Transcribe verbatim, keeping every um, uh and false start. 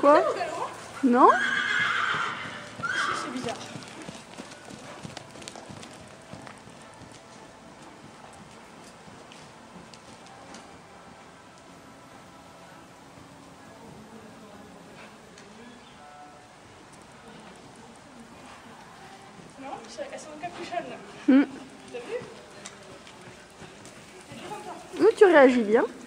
Quoi? Non? C'est bizarre. Non, elles sont capuchonnes là. Hmm. T'as vu? Oui, tu réagis bien.